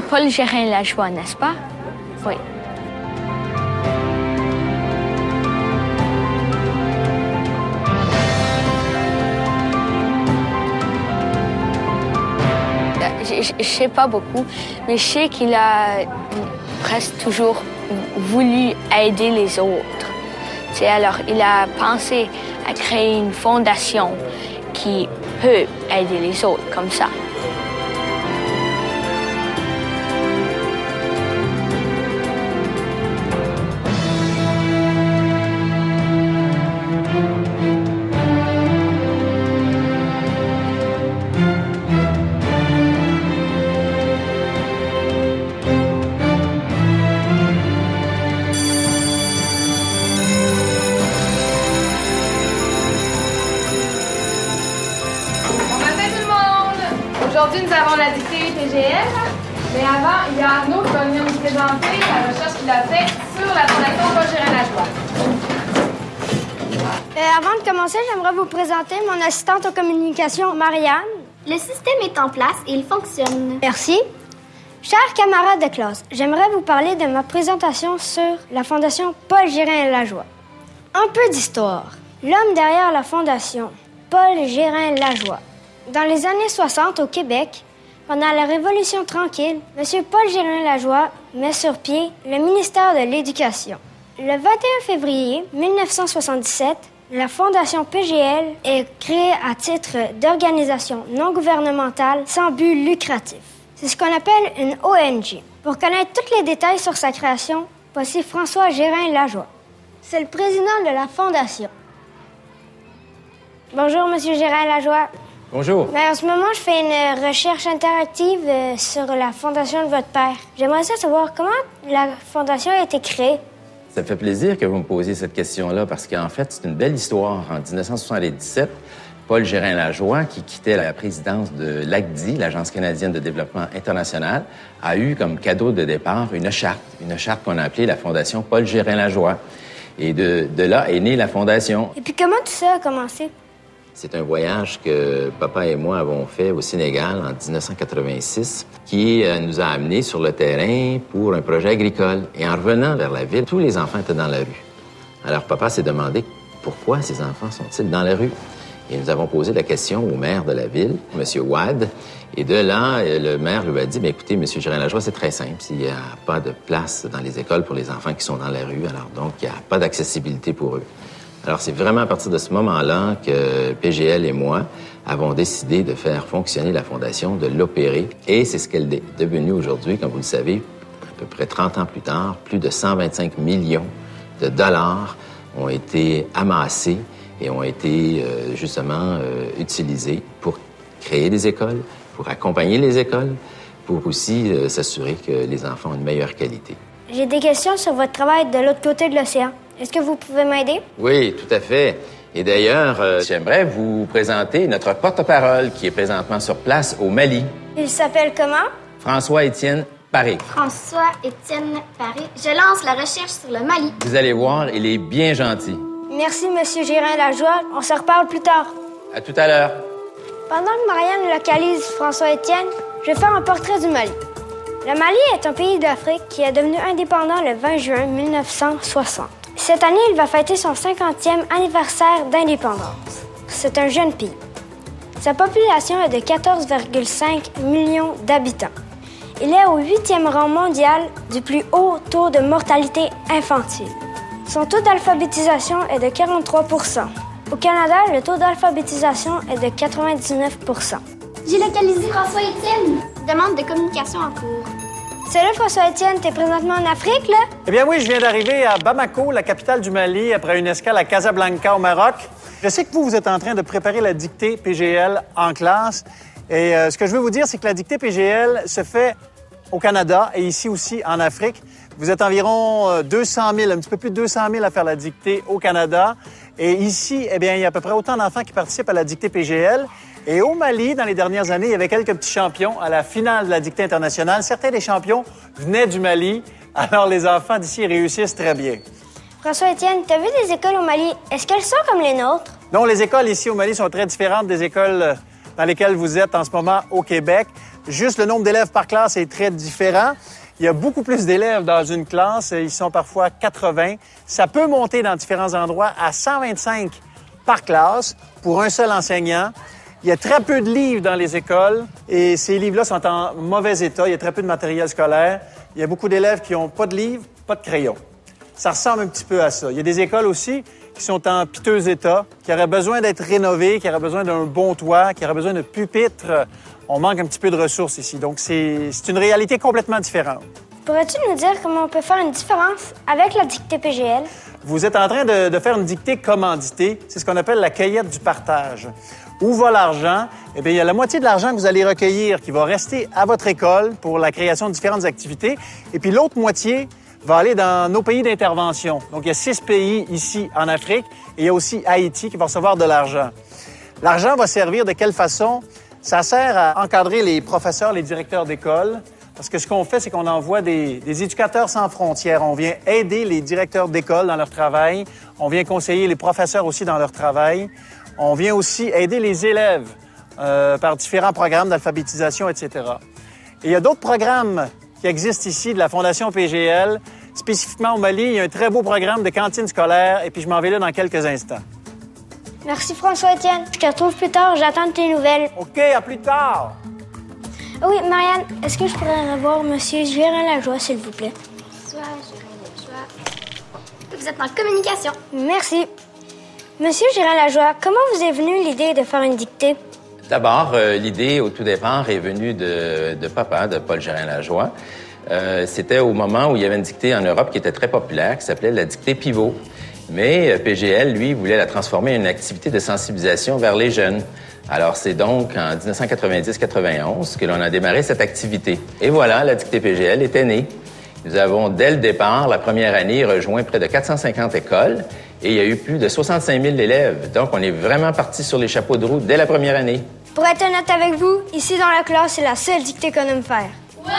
Paul Gérin-Lajoie, n'est-ce pas? Oui. Je ne sais pas beaucoup, mais je sais qu'il a presque toujours voulu aider les autres. Alors, il a pensé à créer une fondation qui peut aider les autres comme ça. Aujourd'hui, nous avons la dictée PGL, mais avant, il y a Arnaud qui va venir nous présenter la recherche qu'il a faite sur la Fondation Paul Gérin-Lajoie. Avant de commencer, j'aimerais vous présenter mon assistante aux communications, Marianne. Le système est en place et il fonctionne. Merci. Chers camarades de classe, j'aimerais vous parler de ma présentation sur la Fondation Paul Gérin-Lajoie. Un peu d'histoire. L'homme derrière la Fondation, Paul Gérin-Lajoie. Dans les années 60, au Québec, pendant la Révolution tranquille, M. Paul Gérin-Lajoie met sur pied le ministère de l'Éducation. Le 21 février 1977, la Fondation PGL est créée à titre d'organisation non gouvernementale sans but lucratif. C'est ce qu'on appelle une ONG. Pour connaître tous les détails sur sa création, voici François Gérin-Lajoie. C'est le président de la Fondation. Bonjour, M. Gérin-Lajoie. Bonjour. En ce moment, je fais une recherche interactive sur la fondation de votre père. J'aimerais savoir comment la fondation a été créée. Ça me fait plaisir que vous me posiez cette question-là parce qu'en fait, c'est une belle histoire. En 1977, Paul Gérin-Lajoie, qui quittait la présidence de l'ACDI, l'Agence canadienne de développement international, a eu comme cadeau de départ une charte qu'on a appelée la Fondation Paul Gérin-Lajoie. Et de là est née la fondation. Et puis comment tout ça a commencé? C'est un voyage que papa et moi avons fait au Sénégal en 1986 qui nous a amenés sur le terrain pour un projet agricole. Et en revenant vers la ville, tous les enfants étaient dans la rue. Alors papa s'est demandé pourquoi ces enfants sont-ils dans la rue? Et nous avons posé la question au maire de la ville, M. Wade. Et de là, le maire lui a dit, écoutez, M. Gérin-Lajoie, c'est très simple. Il n'y a pas de place dans les écoles pour les enfants qui sont dans la rue. Alors donc, il n'y a pas d'accessibilité pour eux. Alors, c'est vraiment à partir de ce moment-là que PGL et moi avons décidé de faire fonctionner la Fondation, de l'opérer. Et c'est ce qu'elle est devenue aujourd'hui, comme vous le savez, à peu près 30 ans plus tard. Plus de 125 millions de dollars ont été amassés et ont été justement utilisés pour créer des écoles, pour accompagner les écoles, pour aussi s'assurer que les enfants ont une meilleure qualité. J'ai des questions sur votre travail de l'autre côté de l'océan. Est-ce que vous pouvez m'aider? Oui, tout à fait. Et d'ailleurs, j'aimerais vous présenter notre porte-parole qui est présentement sur place au Mali. Il s'appelle comment? François-Étienne Paré. François-Étienne Paré. Je lance la recherche sur le Mali. Vous allez voir, il est bien gentil. Merci, M. Gérin-Lajoie. On se reparle plus tard. À tout à l'heure. Pendant que Marianne localise François-Étienne, je vais faire un portrait du Mali. Le Mali est un pays d'Afrique qui est devenu indépendant le 20 juin 1960. Cette année, il va fêter son 50e anniversaire d'indépendance. C'est un jeune pays. Sa population est de 14,5 millions d'habitants. Il est au 8e rang mondial du plus haut taux de mortalité infantile. Son taux d'alphabétisation est de 43 %. Au Canada, le taux d'alphabétisation est de 99 %. J'ai localisé François-Étienne. Demande de communication en cours. Salut François-Étienne, t'es présentement en Afrique, là? Eh bien oui, je viens d'arriver à Bamako, la capitale du Mali, après une escale à Casablanca, au Maroc. Je sais que vous êtes en train de préparer la dictée PGL en classe. Et ce que je veux vous dire, c'est que la dictée PGL se fait au Canada et ici aussi en Afrique. Vous êtes environ 200 000, un petit peu plus de 200 000 à faire la dictée au Canada. Et ici, eh bien, il y a à peu près autant d'enfants qui participent à la dictée PGL. Et au Mali, dans les dernières années, il y avait quelques petits champions à la finale de la dictée internationale. Certains des champions venaient du Mali, alors les enfants d'ici réussissent très bien. François-Étienne, t'as vu des écoles au Mali? Est-ce qu'elles sont comme les nôtres? Non, les écoles ici au Mali sont très différentes des écoles dans lesquelles vous êtes en ce moment au Québec. Juste le nombre d'élèves par classe est très différent. Il y a beaucoup plus d'élèves dans une classe. Ils sont parfois 80. Ça peut monter dans différents endroits à 125 par classe pour un seul enseignant. Il y a très peu de livres dans les écoles et ces livres-là sont en mauvais état. Il y a très peu de matériel scolaire. Il y a beaucoup d'élèves qui n'ont pas de livres, pas de crayons. Ça ressemble un petit peu à ça. Il y a des écoles aussi qui sont en piteux état, qui auraient besoin d'être rénovées, qui auraient besoin d'un bon toit, qui auraient besoin de pupitres. On manque un petit peu de ressources ici. Donc, c'est une réalité complètement différente. Pourrais-tu nous dire comment on peut faire une différence avec la dictée PGL? Vous êtes en train de faire une dictée commanditée. C'est ce qu'on appelle la cueillette du partage. Où va l'argent? Eh bien, il y a la moitié de l'argent que vous allez recueillir qui va rester à votre école pour la création de différentes activités. Et puis l'autre moitié va aller dans nos pays d'intervention. Donc, il y a 6 pays ici en Afrique et il y a aussi Haïti qui va recevoir de l'argent. L'argent va servir de quelle façon? Ça sert à encadrer les professeurs, les directeurs d'école. Parce que ce qu'on fait, c'est qu'on envoie des éducateurs sans frontières. On vient aider les directeurs d'école dans leur travail. On vient conseiller les professeurs aussi dans leur travail. On vient aussi aider les élèves par différents programmes d'alphabétisation, etc. Et il y a d'autres programmes qui existent ici de la Fondation PGL. Spécifiquement au Mali, il y a un très beau programme de cantine scolaire. Et puis, je m'en vais là dans quelques instants. Merci François-Étienne. Je te retrouve plus tard. J'attends tes nouvelles. OK, à plus tard. Oui, Marianne, est-ce que je pourrais revoir M. Gérin-Lajoie, s'il vous plaît? Soit Gérin-Lajoie. Vous êtes en communication. Merci. Monsieur Gérin-Lajoie, comment vous est venue l'idée de faire une dictée? D'abord, l'idée, au tout départ, est venue de papa, de Paul Gérin-Lajoie. C'était au moment où il y avait une dictée en Europe qui était très populaire, qui s'appelait la dictée pivot. Mais PGL, lui, voulait la transformer en une activité de sensibilisation vers les jeunes. Alors, c'est donc en 1990-91 que l'on a démarré cette activité. Et voilà, la dictée PGL était née. Nous avons, dès le départ, la première année, rejoint près de 450 écoles et il y a eu plus de 65 000 élèves. Donc, on est vraiment parti sur les chapeaux de roue dès la première année. Pour être honnête avec vous, ici dans la classe, c'est la seule dictée qu'on aime faire. Ouais!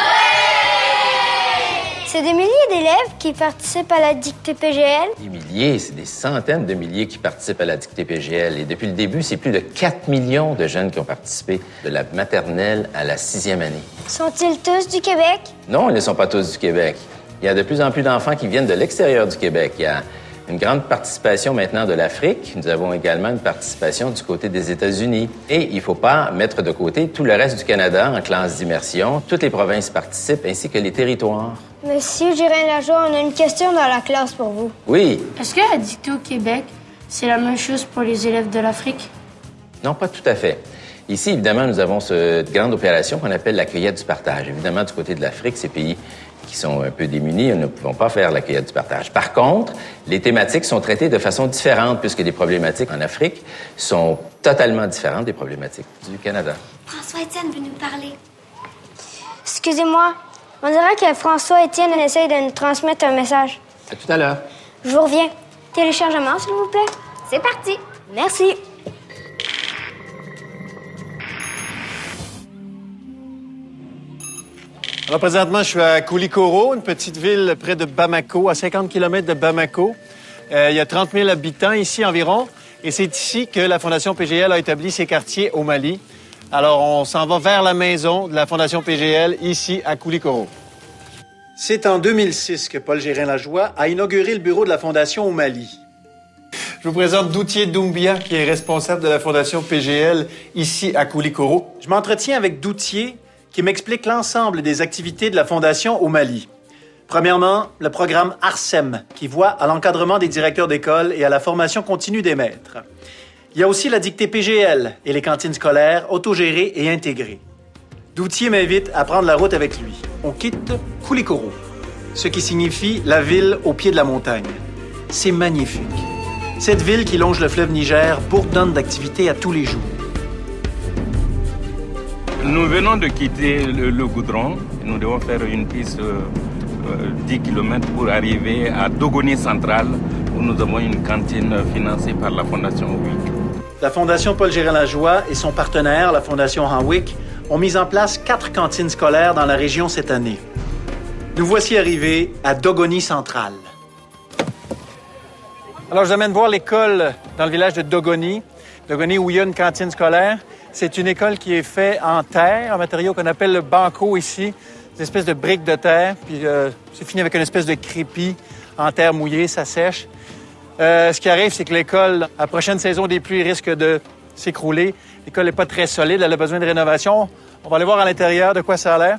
C'est des milliers d'élèves qui participent à la dictée PGL. Des milliers, c'est des centaines de milliers qui participent à la dictée PGL. Et depuis le début, c'est plus de 4 millions de jeunes qui ont participé de la maternelle à la 6e année. Sont-ils tous du Québec? Non, ils ne sont pas tous du Québec. Il y a de plus en plus d'enfants qui viennent de l'extérieur du Québec. Il y a une grande participation maintenant de l'Afrique. Nous avons également une participation du côté des États-Unis. Et il ne faut pas mettre de côté tout le reste du Canada en classe d'immersion. Toutes les provinces participent, ainsi que les territoires. Monsieur Gérin-Lajoie, on a une question dans la classe pour vous. Oui. Est-ce que la dictée au Québec, c'est la même chose pour les élèves de l'Afrique? Non, pas tout à fait. Ici, évidemment, nous avons cette grande opération qu'on appelle la cueillette du partage. Évidemment, du côté de l'Afrique, ces pays qui sont un peu démunis, ne pouvons pas faire la cueillette du partage. Par contre, les thématiques sont traitées de façon différente puisque les problématiques en Afrique sont totalement différentes des problématiques du Canada. François-Étienne veut nous parler. Excusez-moi, on dirait que François-Étienne essaye de nous transmettre un message. À tout à l'heure. Je vous reviens. Téléchargement, s'il vous plaît. C'est parti. Merci. Alors, présentement, je suis à Koulikoro, une petite ville près de Bamako, à 50 km de Bamako. Il y a 30 000 habitants ici environ. Et c'est ici que la Fondation PGL a établi ses quartiers au Mali. Alors, on s'en va vers la maison de la Fondation PGL, ici à Koulikoro. C'est en 2006 que Paul Gérin-Lajoie a inauguré le bureau de la Fondation au Mali. Je vous présente Doutier Doumbia, qui est responsable de la Fondation PGL ici à Koulikoro. Je m'entretiens avec Doutier, qui m'explique l'ensemble des activités de la Fondation au Mali. Premièrement, le programme ARSEM, qui voit à l'encadrement des directeurs d'école et à la formation continue des maîtres. Il y a aussi la dictée PGL et les cantines scolaires autogérées et intégrées. Doutier m'invite à prendre la route avec lui. On quitte Koulikoro, ce qui signifie la ville au pied de la montagne. C'est magnifique. Cette ville qui longe le fleuve Niger bourdonne d'activités à tous les jours. Nous venons de quitter le goudron. Nous devons faire une piste 10 km pour arriver à Dogoni Central, où nous avons une cantine financée par la Fondation Hanwick. La Fondation Paul Gérin-Lajoie et son partenaire, la Fondation Hanwick, ont mis en place 4 cantines scolaires dans la région cette année. Nous voici arrivés à Dogoni Central. Alors, je vous amène voir l'école dans le village de Dogoni. Dogoni, où il y a une cantine scolaire. C'est une école qui est faite en terre, un matériau qu'on appelle le banco ici, une espèce de brique de terre, puis c'est fini avec une espèce de crépi en terre mouillée, ça sèche. Ce qui arrive, c'est que l'école, à la prochaine saison des pluies, risque de s'écrouler. L'école n'est pas très solide, elle a besoin de rénovation. On va aller voir à l'intérieur de quoi ça a l'air.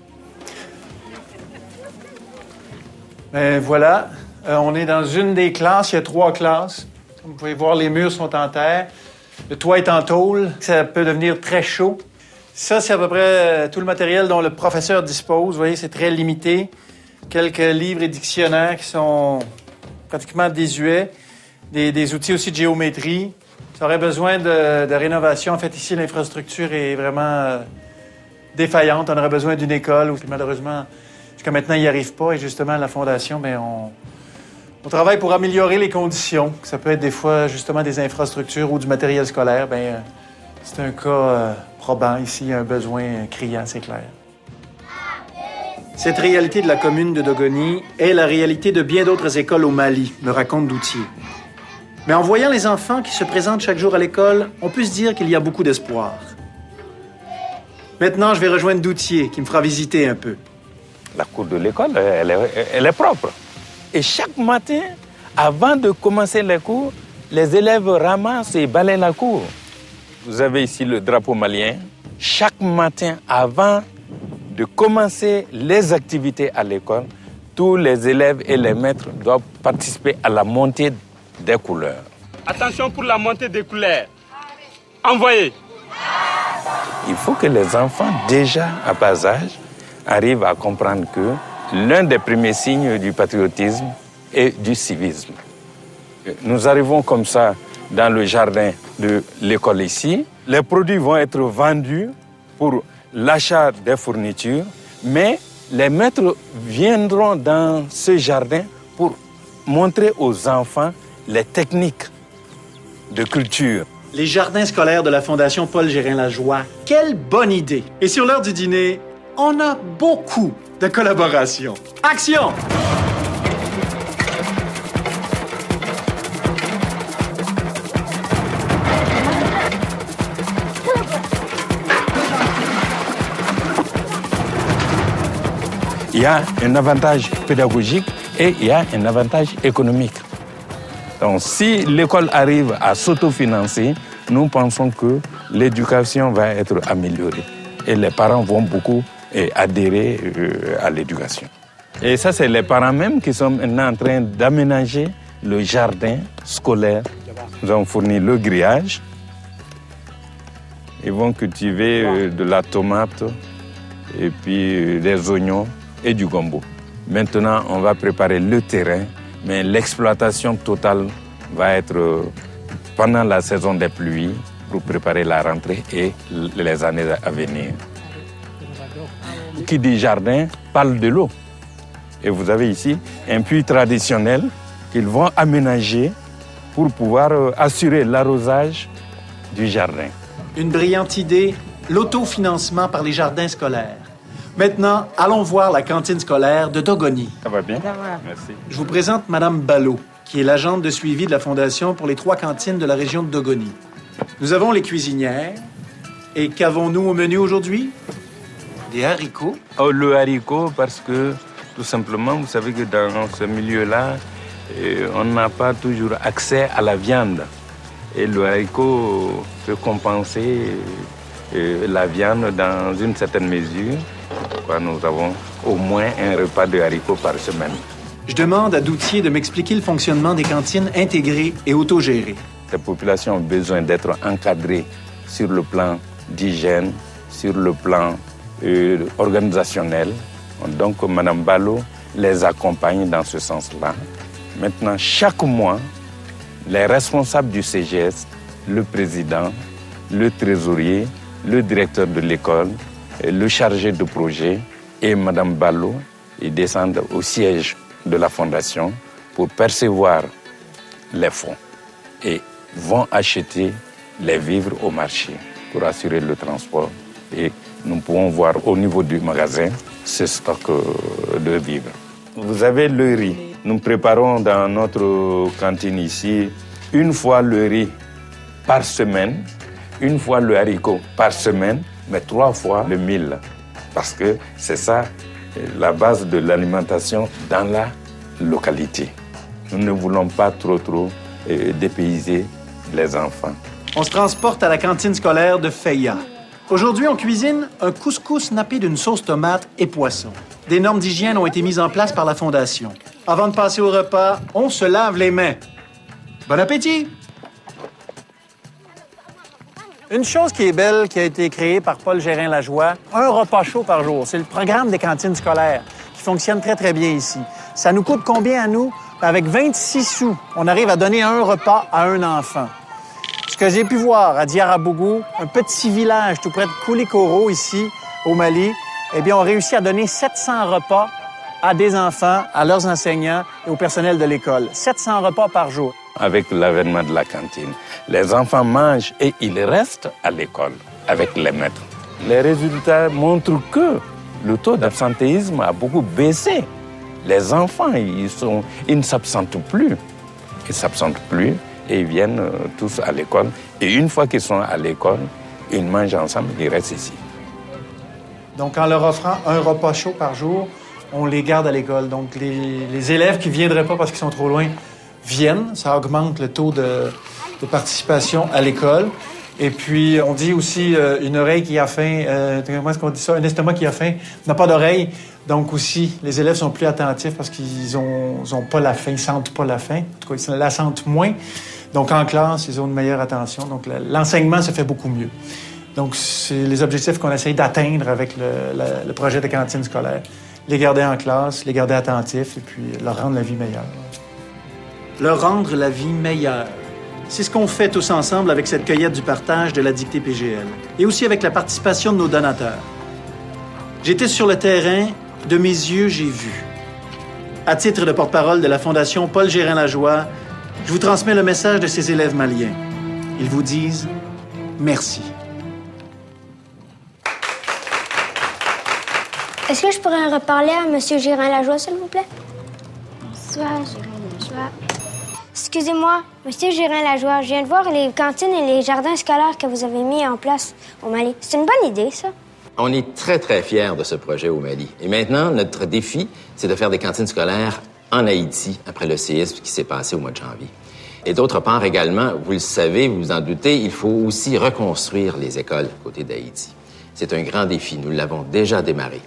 Ben voilà, on est dans une des classes, il y a 3 classes. Comme vous pouvez voir, les murs sont en terre, le toit est en tôle, ça peut devenir très chaud. Ça, c'est à peu près tout le matériel dont le professeur dispose. Vous voyez, c'est très limité. Quelques livres et dictionnaires qui sont pratiquement désuets. Des outils aussi de géométrie. Ça aurait besoin de rénovation. En fait, ici, l'infrastructure est vraiment défaillante. On aurait besoin d'une école. Puis malheureusement, jusqu'à maintenant, il n'y arrive pas. Et justement, la Fondation, bien, on travaille pour améliorer les conditions. Ça peut être des fois, justement, des infrastructures ou du matériel scolaire. Bien, c'est un cas probant. Ici, il y a un besoin criant, c'est clair. Cette réalité de la commune de Dogoni est la réalité de bien d'autres écoles au Mali, me raconte Doutier. Mais en voyant les enfants qui se présentent chaque jour à l'école, on peut se dire qu'il y a beaucoup d'espoir. Maintenant, je vais rejoindre Doutier, qui me fera visiter un peu. La cour de l'école, elle est propre. Et chaque matin, avant de commencer les cours, les élèves ramassent et balayent la cour. Vous avez ici le drapeau malien. Chaque matin, avant de commencer les activités à l'école, tous les élèves et les maîtres doivent participer à la montée des couleurs. Attention pour la montée des couleurs. Envoyez. Il faut que les enfants, déjà à bas âge, arrivent à comprendre que l'un des premiers signes du patriotisme est du civisme. Nous arrivons comme ça dans le jardin de l'école ici. Les produits vont être vendus pour l'achat des fournitures, mais les maîtres viendront dans ce jardin pour montrer aux enfants les techniques de culture. Les jardins scolaires de la Fondation Paul Gérin-Lajoie, quelle bonne idée! Et sur l'heure du dîner, on a beaucoup de collaboration. Action! Il y a un avantage pédagogique et il y a un avantage économique. Donc, si l'école arrive à s'autofinancer, nous pensons que l'éducation va être améliorée. Et les parents vont beaucoup adhérer à l'éducation. Et ça, c'est les parents même qui sont maintenant en train d'aménager le jardin scolaire. Nous avons fourni le grillage. Ils vont cultiver de la tomate et puis des oignons et du gombo. Maintenant, on va préparer le terrain. Mais l'exploitation totale va être pendant la saison des pluies pour préparer la rentrée et les années à venir. Qui dit jardin parle de l'eau. Et vous avez ici un puits traditionnel qu'ils vont aménager pour pouvoir assurer l'arrosage du jardin. Une brillante idée, l'autofinancement par les jardins scolaires. Maintenant, allons voir la cantine scolaire de Dogoni. Ça va bien? Ça va. Merci. Je vous présente Mme Ballot, qui est l'agente de suivi de la Fondation pour les 3 cantines de la région de Dogoni. Nous avons les cuisinières. Et qu'avons-nous au menu aujourd'hui? Des haricots. Oh, le haricot, parce que, tout simplement, vous savez que dans ce milieu-là, on n'a pas toujours accès à la viande. Et le haricot peut compenser la viande dans une certaine mesure. Nous avons au moins un repas de haricots par semaine. Je demande à Doutier de m'expliquer le fonctionnement des cantines intégrées et autogérées. Les populations ont besoin d'être encadrées sur le plan d'hygiène, sur le plan organisationnel. Donc, Mme Ballot les accompagne dans ce sens-là. Maintenant, chaque mois, les responsables du CGS, le président, le trésorier, le directeur de l'école, le chargé de projet et Mme Ballot, ils descendent au siège de la Fondation pour percevoir les fonds et vont acheter les vivres au marché pour assurer le transport. Et nous pouvons voir au niveau du magasin ce stock de vivres. Vous avez le riz. Nous préparons dans notre cantine ici 1 fois le riz par semaine. 1 fois le haricot par semaine, mais 3 fois le mil. Parce que c'est ça la base de l'alimentation dans la localité. Nous ne voulons pas trop dépayser les enfants. On se transporte à la cantine scolaire de Feya. Aujourd'hui, on cuisine un couscous nappé d'une sauce tomate et poisson. Des normes d'hygiène ont été mises en place par la Fondation. Avant de passer au repas, on se lave les mains. Bon appétit! Une chose qui est belle, qui a été créée par Paul Gérin-Lajoie, un repas chaud par jour. C'est le programme des cantines scolaires qui fonctionne très, très bien ici. Ça nous coûte combien à nous? Avec 26 sous, on arrive à donner un repas à un enfant. Ce que j'ai pu voir à Diarabougou, un petit village tout près de Koulikoro, ici, au Mali, eh bien, on réussit à donner 700 repas à des enfants, à leurs enseignants et au personnel de l'école. 700 repas par jour. Avec l'avènement de la cantine, les enfants mangent et ils restent à l'école avec les maîtres. Les résultats montrent que le taux d'absentéisme a beaucoup baissé. Les enfants, ils ne s'absentent plus. Ils ne s'absentent plus et ils viennent tous à l'école. Et une fois qu'ils sont à l'école, ils mangent ensemble, ils restent ici. Donc, en leur offrant un repas chaud par jour, on les garde à l'école. Donc, les élèves qui ne viendraient pas parce qu'ils sont trop loin viennent. Ça augmente le taux de participation à l'école. Et puis, on dit aussi une oreille qui a faim, comment est-ce qu'on dit ça? Un estomac qui a faim n'a pas d'oreille. Donc aussi, les élèves sont plus attentifs parce qu'ils ont pas la faim, ils sentent pas la faim. En tout cas, ils la sentent moins. Donc, en classe, ils ont une meilleure attention. Donc, l'enseignement se fait beaucoup mieux. Donc, c'est les objectifs qu'on essaye d'atteindre avec le projet de cantine scolaire. Les garder en classe, les garder attentifs et puis leur rendre la vie meilleure. Leur rendre la vie meilleure. C'est ce qu'on fait tous ensemble avec cette cueillette du partage de la dictée PGL et aussi avec la participation de nos donateurs. J'étais sur le terrain, de mes yeux, j'ai vu. À titre de porte-parole de la Fondation Paul Gérin-Lajoie, je vous transmets le message de ces élèves maliens. Ils vous disent merci. Est-ce que je pourrais reparler à M. Gérin-Lajoie, s'il vous plaît? Bonsoir, Gérin-Lajoie. Excusez-moi, M. Gérin-Lajoie, je viens de voir les cantines et les jardins scolaires que vous avez mis en place au Mali. C'est une bonne idée, ça? On est très, très fiers de ce projet au Mali. Et maintenant, notre défi, c'est de faire des cantines scolaires en Haïti après le séisme qui s'est passé au mois de janvier. Et d'autre part également, vous le savez, vous vous en doutez, il faut aussi reconstruire les écoles côté d'Haïti. C'est un grand défi. Nous l'avons déjà démarré.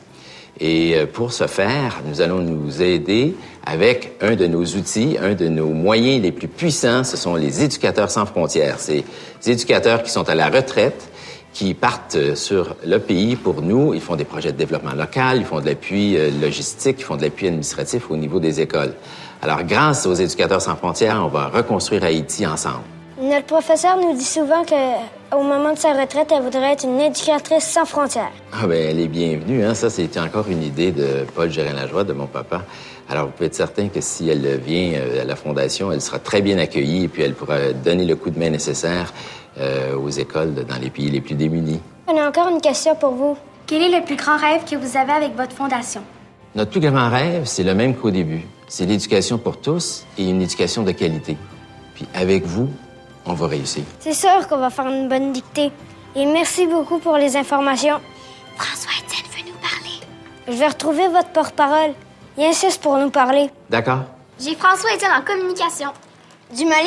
Et pour ce faire, nous allons nous aider avec un de nos outils, un de nos moyens les plus puissants, ce sont les éducateurs sans frontières. Ces éducateurs qui sont à la retraite, qui partent sur le pays pour nous. Ils font des projets de développement local, ils font de l'appui logistique, ils font de l'appui administratif au niveau des écoles. Alors, grâce aux éducateurs sans frontières, on va reconstruire Haïti ensemble. Notre professeur nous dit souvent qu'au moment de sa retraite, elle voudrait être une éducatrice sans frontières. Ah bien, elle est bienvenue. Hein? Ça, c'était encore une idée de Paul Gérin-Lajoie, de mon papa. Alors, vous pouvez être certain que si elle vient à la Fondation, elle sera très bien accueillie et puis elle pourra donner le coup de main nécessaire aux écoles dans les pays les plus démunis. On a encore une question pour vous. Quel est le plus grand rêve que vous avez avec votre fondation? Notre plus grand rêve, c'est le même qu'au début. C'est l'éducation pour tous et une éducation de qualité. Puis avec vous, on va réussir. C'est sûr qu'on va faire une bonne dictée. Et merci beaucoup pour les informations. François-Étienne veut nous parler. Je vais retrouver votre porte-parole. Il insiste pour nous parler. D'accord. J'ai François-Étienne en communication. Du Mali?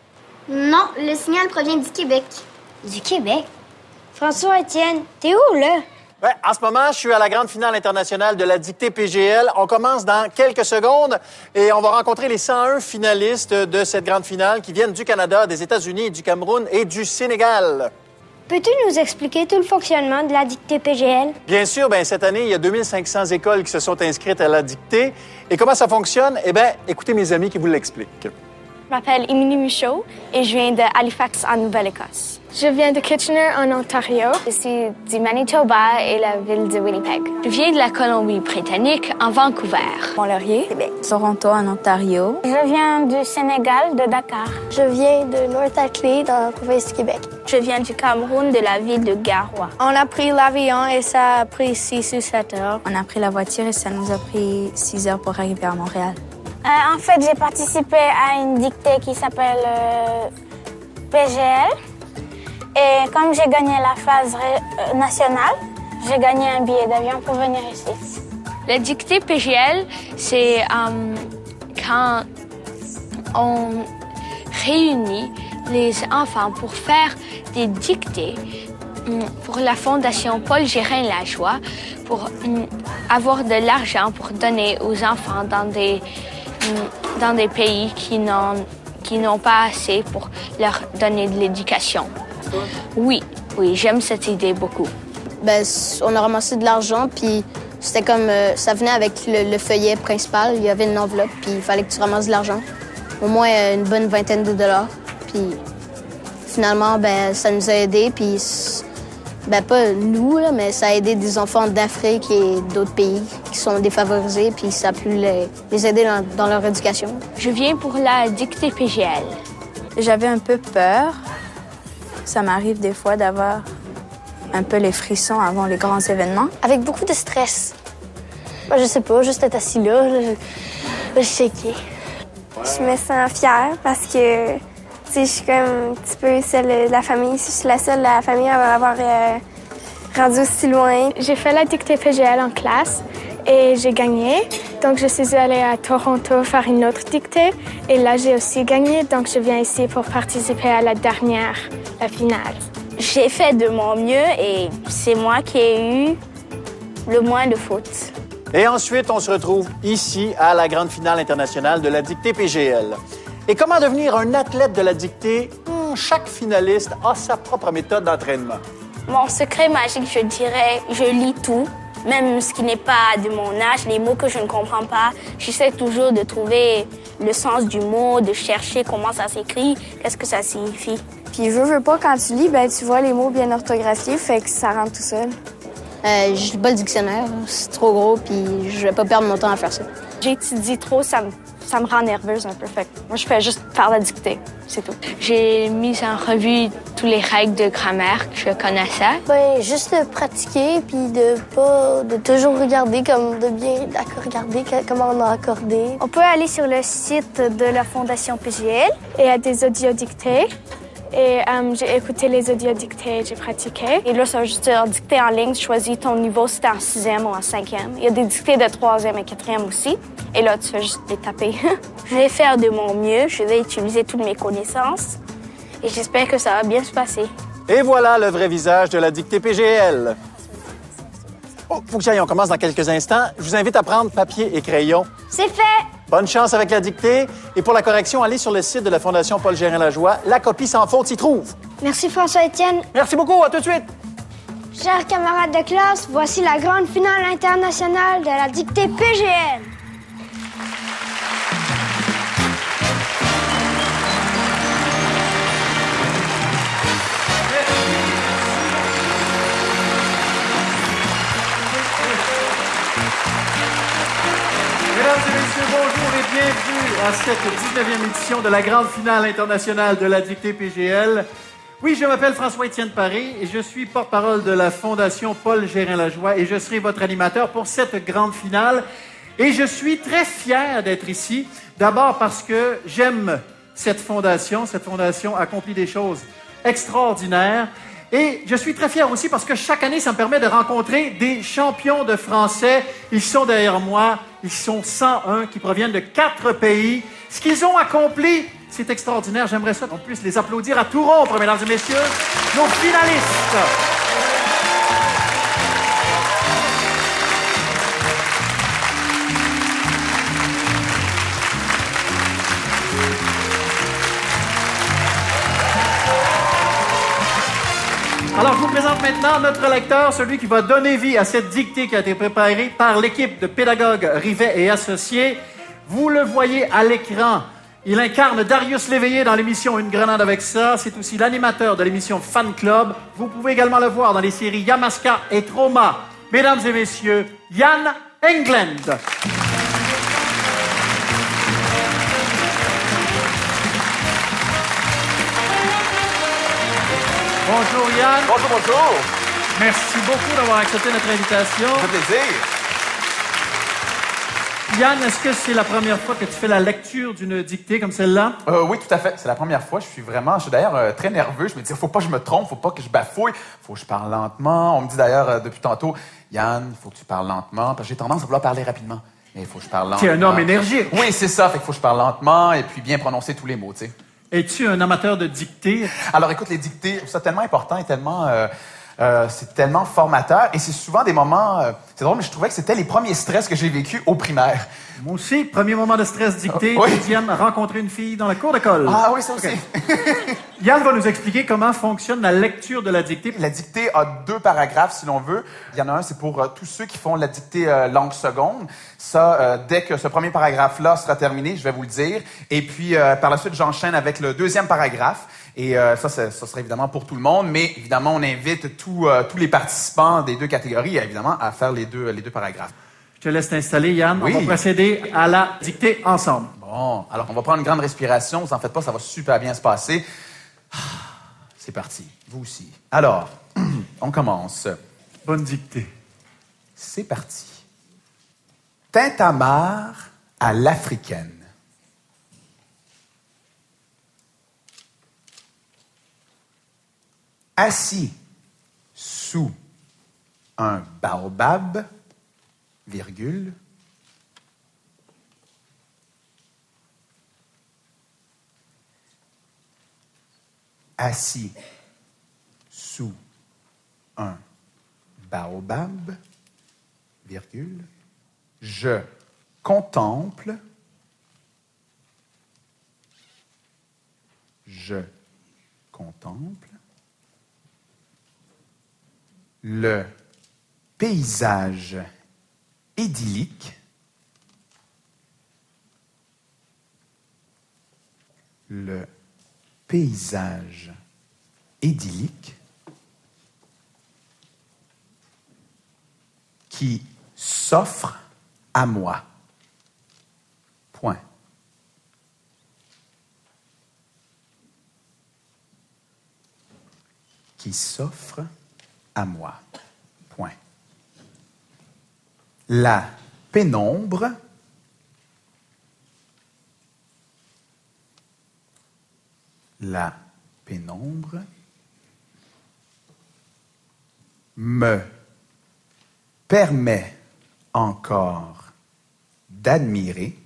Non, le signal provient du Québec. Du Québec? François-Étienne, t'es où, là? Ouais, en ce moment, je suis à la grande finale internationale de la dictée PGL. On commence dans quelques secondes et on va rencontrer les 101 finalistes de cette grande finale qui viennent du Canada, des États-Unis, du Cameroun et du Sénégal. Peux-tu nous expliquer tout le fonctionnement de la dictée PGL? Bien sûr, cette année, il y a 2500 écoles qui se sont inscrites à la dictée. Et comment ça fonctionne? Eh bien, écoutez mes amis qui vous l'expliquent. Je m'appelle Émilie Michaud et je viens de Halifax, en Nouvelle-Écosse. Je viens de Kitchener, en Ontario. Je suis du Manitoba et la ville de Winnipeg. Je viens de la Colombie-Britannique, en Vancouver. Mont-Laurier, Québec. Toronto, en Ontario. Je viens du Sénégal, de Dakar. Je viens de North-Ackley, dans la province du Québec. Je viens du Cameroun, de la ville de Garoua. On a pris l'avion et ça a pris 6 ou 7 heures. On a pris la voiture et ça nous a pris 6 heures pour arriver à Montréal. En fait, j'ai participé à une dictée qui s'appelle PGL. Et comme j'ai gagné la phase nationale, j'ai gagné un billet d'avion pour venir ici. La dictée PGL, c'est quand on réunit les enfants pour faire des dictées pour la Fondation Paul Gérin-Lajoie pour avoir de l'argent pour donner aux enfants dans des pays qui n'ont pas assez pour leur donner de l'éducation. Oui, j'aime cette idée beaucoup. On a ramassé de l'argent, puis c'était comme... ça venait avec le feuillet principal. Il y avait une enveloppe, puis il fallait que tu ramasses de l'argent. Au moins une bonne vingtaine de dollars. Puis finalement, ça nous a aidés, puis... pas nous, là, mais ça a aidé des enfants d'Afrique et d'autres pays qui sont défavorisés, puis ça a pu les aider dans leur éducation. Je viens pour la dictée PGL. J'avais un peu peur. Ça m'arrive des fois d'avoir un peu les frissons avant les grands événements. Avec beaucoup de stress. Moi, je sais pas, juste être assis là, je sais qui. Je me sens fière parce que je suis comme un petit peu celle de la famille. Je suis la seule de la famille à avoir rendu aussi loin. J'ai fait la dictée PGL en classe et j'ai gagné. Donc, je suis allée à Toronto faire une autre dictée. Et là, j'ai aussi gagné. Donc, je viens ici pour participer à la dernière, la finale. J'ai fait de mon mieux et c'est moi qui ai eu le moins de fautes. Et ensuite, on se retrouve ici à la grande finale internationale de la dictée PGL. Et comment devenir un athlète de la dictée? Chaque finaliste a sa propre méthode d'entraînement. Mon secret magique, je dirais, je lis tout, même ce qui n'est pas de mon âge, les mots que je ne comprends pas. J'essaie toujours de trouver le sens du mot, de chercher comment ça s'écrit, qu'est-ce que ça signifie. Puis veux pas, quand tu lis, tu vois les mots bien orthographiés, fait que ça rentre tout seul. Je lis pas le dictionnaire, c'est trop gros, puis je vais pas perdre mon temps à faire ça. J'étudie trop, ça me rend nerveuse un peu. Fait que moi, je fais juste faire la dictée, c'est tout. J'ai mis en revue toutes les règles de grammaire que je connaissais. Juste pratiquer, puis de toujours regarder, de bien regarder comment on a accordé. On peut aller sur le site de la Fondation PGL et il y a des audiodictées. Et j'ai écouté les audiodictées, j'ai pratiqué. Et là, ça va juste dire dictée en ligne, tu choisis ton niveau si t'es en 6e ou en 5e. Il y a des dictées de 3e et 4e aussi. Et là, tu fais juste les taper. Je vais faire de mon mieux, je vais utiliser toutes mes connaissances. Et j'espère que ça va bien se passer. Et voilà le vrai visage de la dictée PGL. Oh, faut que j'aille, on commence dans quelques instants. Je vous invite à prendre papier et crayon. C'est fait! Bonne chance avec la dictée. Et pour la correction, allez sur le site de la Fondation Paul Gérin-Lajoie. La copie sans faute s'y trouve. Merci François-Étienne. Merci beaucoup, à tout de suite. Chers camarades de classe, voici la grande finale internationale de la dictée PGL. Mesdames et messieurs, bonjour et bienvenue à cette 19e édition de la grande finale internationale de la dictée PGL. Oui, je m'appelle François-Étienne Paré et je suis porte-parole de la Fondation Paul Gérin-Lajoie et je serai votre animateur pour cette grande finale. Et je suis très fier d'être ici, d'abord parce que j'aime cette fondation. Cette fondation accomplit des choses extraordinaires. Et je suis très fier aussi parce que chaque année, ça me permet de rencontrer des champions de français. Ils sont derrière moi. Ils sont 101 qui proviennent de 4 pays. Ce qu'ils ont accompli, c'est extraordinaire. J'aimerais ça qu'on puisse les applaudir à tout rompre, mesdames et messieurs, nos finalistes. Alors, je vous présente maintenant notre lecteur, celui qui va donner vie à cette dictée qui a été préparée par l'équipe de pédagogues Rivet et Associés. Vous le voyez à l'écran. Il incarne Darius Léveillé dans l'émission Une grenade avec ça. C'est aussi l'animateur de l'émission Fan Club. Vous pouvez également le voir dans les séries Yamaska et Trauma. Mesdames et messieurs, Yann Englund. Bonjour Yann. Bonjour, bonjour. Merci beaucoup d'avoir accepté notre invitation. Ça fait plaisir. Yann, est-ce que c'est la première fois que tu fais la lecture d'une dictée comme celle-là? Oui, tout à fait. C'est la première fois. Je suis d'ailleurs très nerveux. Je me dis, faut pas que je me trompe, faut pas que je bafouille, faut que je parle lentement. On me dit d'ailleurs depuis tantôt, Yann, il faut que tu parles lentement, parce que j'ai tendance à vouloir parler rapidement. Mais il faut que je parle lentement. Tu es un homme énergique. Oui, c'est ça. Fait qu'il faut que je parle lentement et puis bien prononcer tous les mots, tu sais. Es-tu un amateur de dictée? Alors, écoute, les dictées, je trouve ça tellement important et tellement... c'est tellement formateur et c'est souvent des moments... c'est drôle, mais je trouvais que c'était les premiers stress que j'ai vécus au primaire. Moi aussi, premier moment de stress dictée, oui. Diane a rencontré une fille dans la cour d'école. Ah oui, ça aussi. Okay. Yann va nous expliquer comment fonctionne la lecture de la dictée. La dictée a 2 paragraphes, si l'on veut. Il y en a un, c'est pour tous ceux qui font la dictée langue seconde. Ça, dès que ce premier paragraphe-là sera terminé, je vais vous le dire. Et puis, par la suite, j'enchaîne avec le 2e paragraphe. Et ça sera évidemment pour tout le monde, mais évidemment, on invite tous les participants des 2 catégories, évidemment, à faire les deux paragraphes. Je te laisse t'installer, Yann. Oui. On va procéder à la dictée ensemble. Bon, alors on va prendre une grande respiration. Vous en faites pas, ça va super bien se passer. C'est parti. Vous aussi. Alors, on commence. Bonne dictée. C'est parti. Tintamarre à l'africaine. Assis sous un baobab, virgule, assis sous un baobab, virgule, je contemple, le paysage idyllique, qui s'offre à moi. Point. Qui s'offre à moi. Point. La pénombre me permet encore d'admirer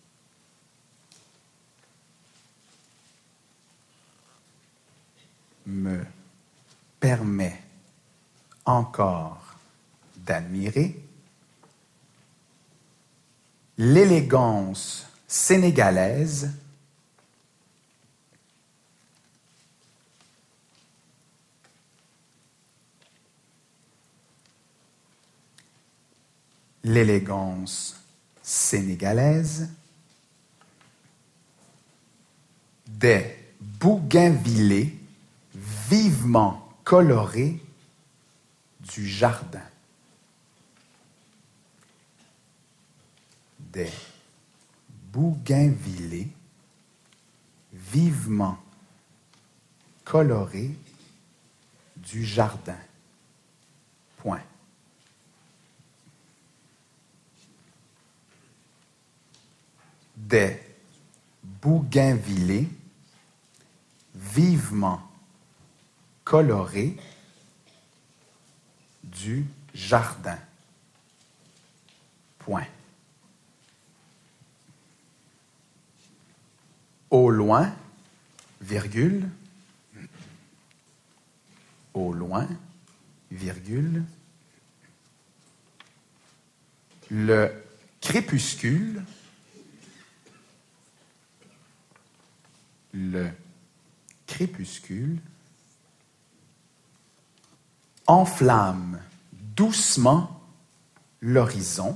l'élégance sénégalaise des bougainvillées vivement colorés du jardin. Des bougainvillées vivement colorés du jardin. Point. Des bougainvillées vivement colorés du jardin. Point. Au loin, virgule, le crépuscule, enflamme doucement l'horizon.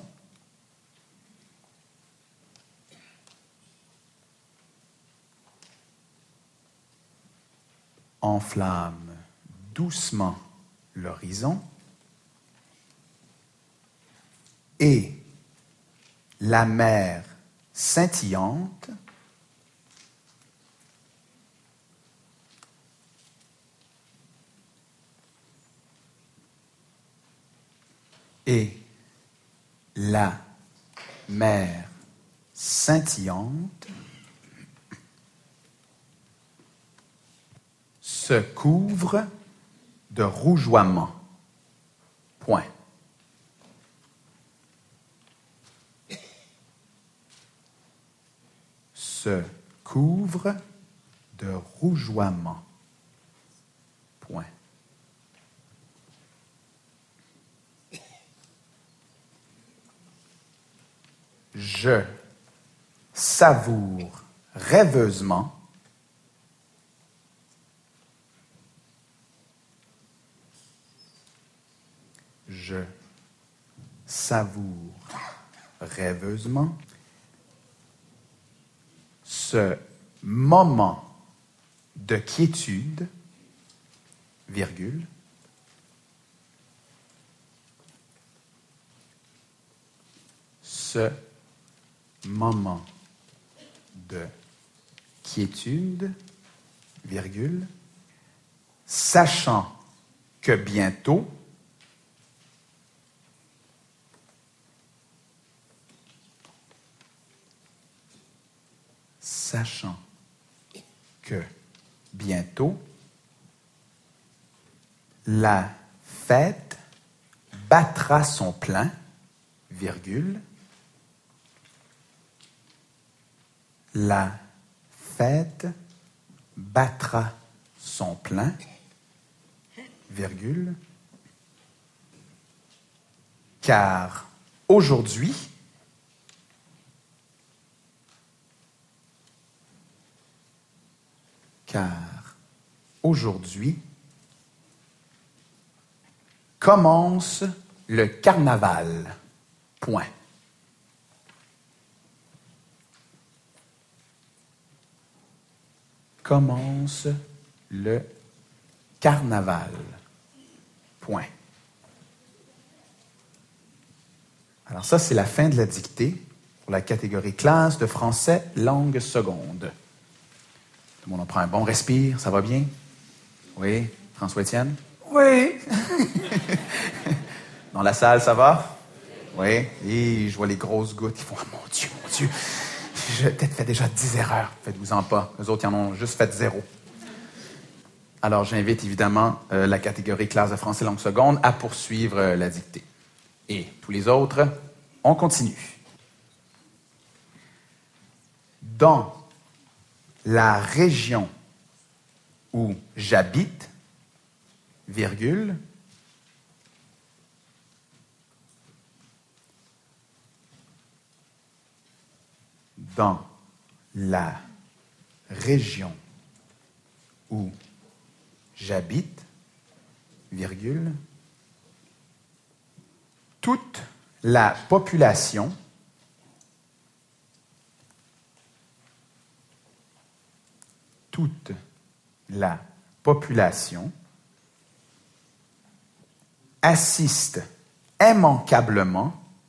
Enflamme doucement l'horizon. Et la mer scintillante et la mer scintillante, se couvre de rougeoiement. Point. Se couvre de rougeoiement. Point. Je savoure rêveusement je savoure rêveusement ce moment de quiétude, virgule, ce moment de quiétude, virgule, sachant que bientôt, la fête battra son plein, virgule, la fête battra son plein, virgule, car aujourd'hui, commence le carnaval. Point. Commence le carnaval. Point. Alors ça, c'est la fin de la dictée pour la catégorie classe de français langue seconde. Tout le monde en prend un bon respire, ça va bien? Oui, François-Étienne? Oui. Dans la salle, ça va? Oui. Et je vois les grosses gouttes qui font « Oh, mon Dieu, mon Dieu! J'ai peut-être fait déjà 10 erreurs. » Faites-vous-en pas. Eux autres, ils en ont juste fait 0. Alors, j'invite évidemment la catégorie classe de français langue seconde à poursuivre la dictée. Et tous les autres, on continue. Dans la région où j'habite, virgule, dans la région où j'habite, virgule, toute la population assiste immanquablement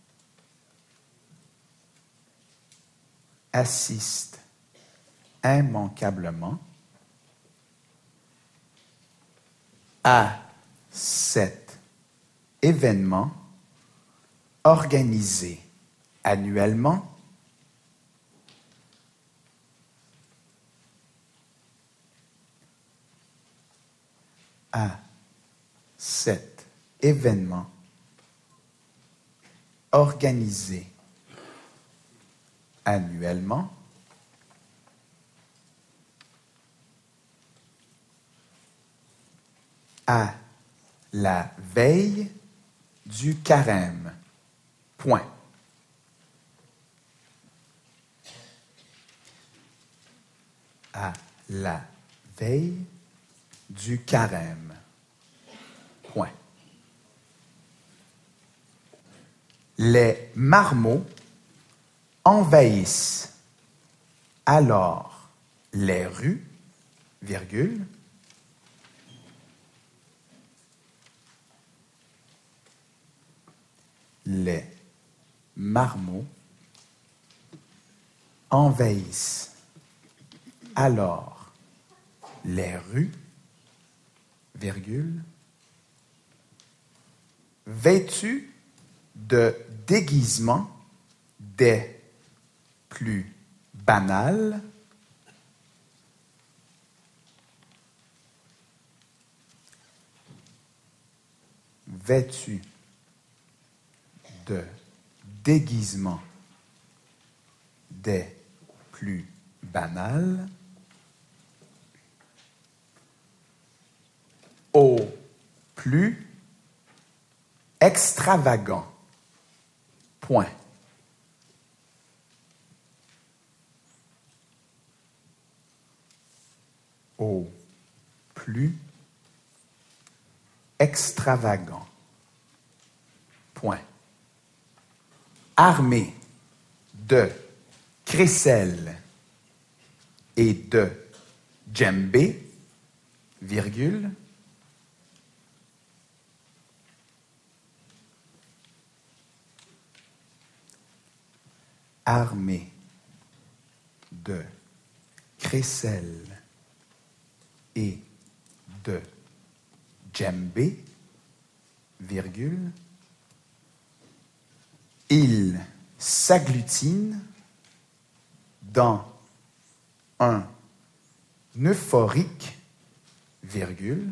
à cet événement organisé annuellement à la veille du carême. Point. À la veille du carême. Point. Les marmots envahissent alors les rues, virgule, les marmots envahissent alors les rues, virgule, vêtus de déguisements des plus banal. Vêtu de déguisement des plus banals au plus extravagant. Point. Au plus extravagant. Point. Armé de crécelles et de djembé, virgule, armé de crécelles et de djembé, virgule, il s'agglutine dans un euphorique, virgule,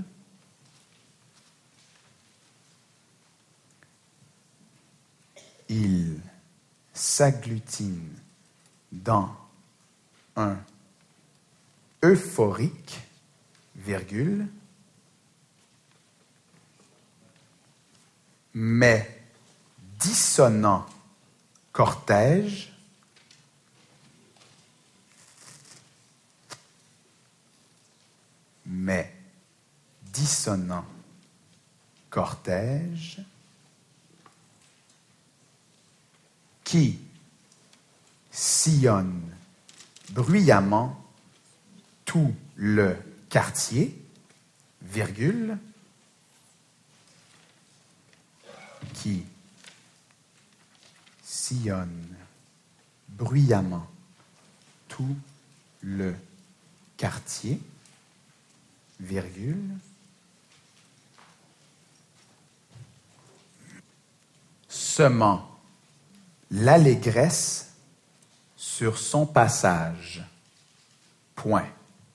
il s'agglutine dans un euphorique, virgule, mais dissonant cortège, mais dissonant cortège, qui sillonne bruyamment tout le quartier, virgule, qui sillonne bruyamment tout le quartier, virgule, semant l'allégresse sur son passage. Point.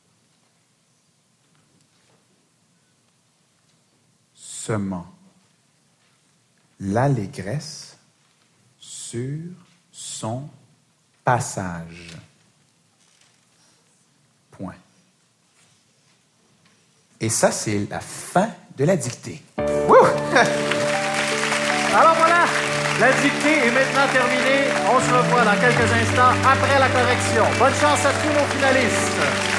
Semant l'allégresse sur son passage. Point. Et ça, c'est la fin de la dictée. Wouh! Alors voilà, la dictée est maintenant terminée. On se revoit dans quelques instants après la correction. Bonne chance à tous nos finalistes.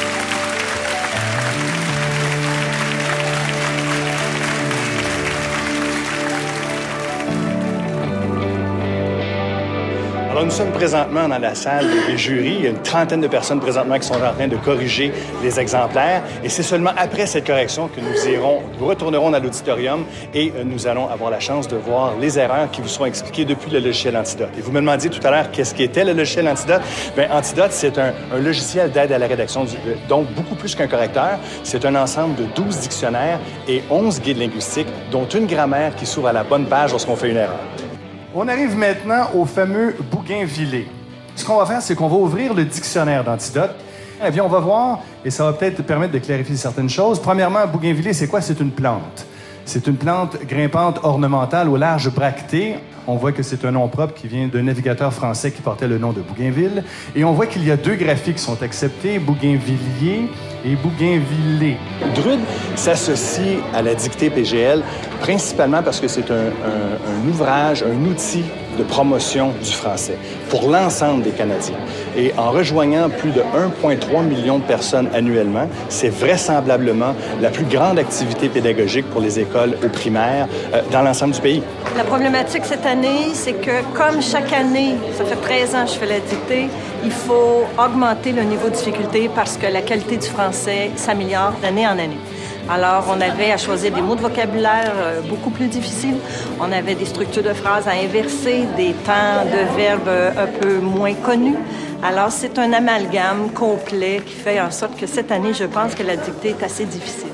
Alors, nous sommes présentement dans la salle des jurys. Il y a une trentaine de personnes présentement qui sont en train de corriger les exemplaires. Et c'est seulement après cette correction que nous retournerons dans l'auditorium et nous allons avoir la chance de voir les erreurs qui vous seront expliquées depuis le logiciel Antidote. Et vous me demandiez tout à l'heure qu'est-ce qu'était le logiciel Antidote. Bien, Antidote, c'est un logiciel d'aide à la rédaction, donc beaucoup plus qu'un correcteur. C'est un ensemble de 12 dictionnaires et 11 guides linguistiques, dont une grammaire qui s'ouvre à la bonne page lorsqu'on fait une erreur. On arrive maintenant au fameux bougainvillé. Ce qu'on va faire, c'est qu'on va ouvrir le dictionnaire d'Antidote. Eh bien, on va voir, et ça va peut-être permettre de clarifier certaines choses. Premièrement, bougainvillé, c'est quoi? C'est une plante. C'est une plante grimpante ornementale aux larges bractées. On voit que c'est un nom propre qui vient d'un navigateur français qui portait le nom de Bougainville. Et on voit qu'il y a deux graphies qui sont acceptés, bougainvillier et bougainvillé. Drude s'associe à la dictée PGL principalement parce que c'est un ouvrage, un outil de promotion du français pour l'ensemble des Canadiens. Et en rejoignant plus de 1,3 million de personnes annuellement, c'est vraisemblablement la plus grande activité pédagogique pour les écoles au primaire dans l'ensemble du pays. La problématique cette année, c'est que comme chaque année, ça fait 13 ans que je fais la dictée, il faut augmenter le niveau de difficulté parce que la qualité du français s'améliore d'année en année. Alors, on avait à choisir des mots de vocabulaire beaucoup plus difficiles. On avait des structures de phrases à inverser, des temps de verbes un peu moins connus. Alors, c'est un amalgame complet qui fait en sorte que cette année, je pense que la dictée est assez difficile.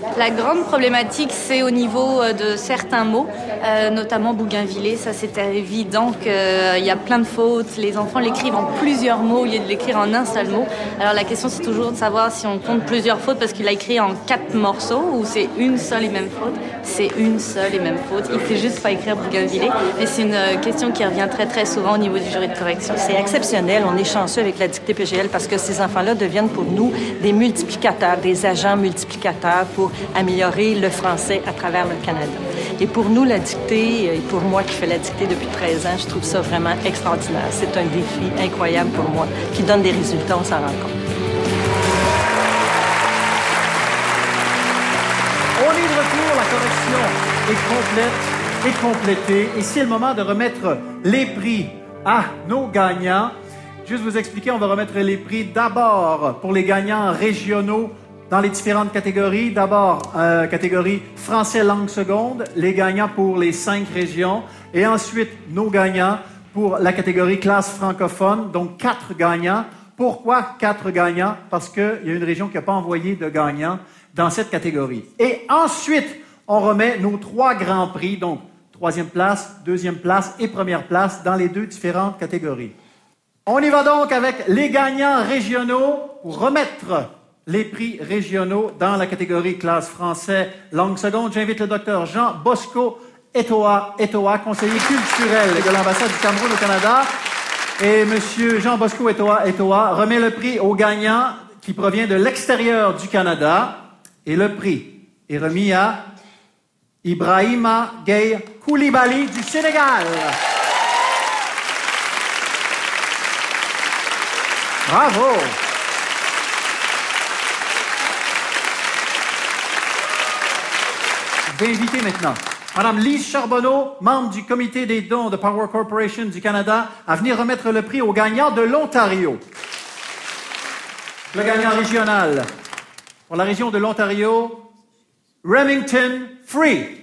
La grande problématique, c'est au niveau de certains mots, notamment bougainvillé. Ça, c'est évident qu'il y a plein de fautes. Les enfants l'écrivent en plusieurs mots au lieu de l'écrire en un seul mot. Alors la question, c'est toujours de savoir si on compte plusieurs fautes parce qu'il a écrit en 4 morceaux ou c'est une seule et même faute. C'est une seule et même faute. Il ne sait juste pas écrire bougainvillé. Mais c'est une question qui revient très, très souvent au niveau du jury de correction. C'est exceptionnel. On est chanceux avec la dictée PGL parce que ces enfants-là deviennent pour nous des multiplicateurs, des agents multiplicateurs pour améliorer le français à travers le Canada. Et pour nous, la dictée, et pour moi qui fais la dictée depuis 13 ans, je trouve ça vraiment extraordinaire. C'est un défi incroyable pour moi qui donne des résultats, on s'en rend compte. On est de retour, la correction est complète et complétée. Et c'est le moment de remettre les prix à nos gagnants. Juste vous expliquer, on va remettre les prix d'abord pour les gagnants régionaux dans les différentes catégories. D'abord, catégorie français langue seconde, les gagnants pour les 5 régions. Et ensuite, nos gagnants pour la catégorie classe francophone, donc 4 gagnants. Pourquoi 4 gagnants? Parce qu'il y a une région qui n'a pas envoyé de gagnants dans cette catégorie. Et ensuite, on remet nos 3 grands prix, donc 3e place, 2e place et 1re place dans les 2 différentes catégories. On y va donc avec les gagnants régionaux pour remettre les prix régionaux dans la catégorie classe français langue seconde. J'invite le docteur Jean Bosco Etoa, conseiller culturel de l'ambassade du Cameroun au Canada. Et monsieur Jean Bosco Etoa remet le prix aux gagnants qui provient de l'extérieur du Canada. Et le prix est remis à Ibrahima Gueye Koulibaly du Sénégal. Bravo! Je vais inviter maintenant Mme Lise Charbonneau, membre du comité des dons de Power Corporation du Canada, à venir remettre le prix aux gagnants de l'Ontario. Le gagnant régional pour la région de l'Ontario, Remington Free.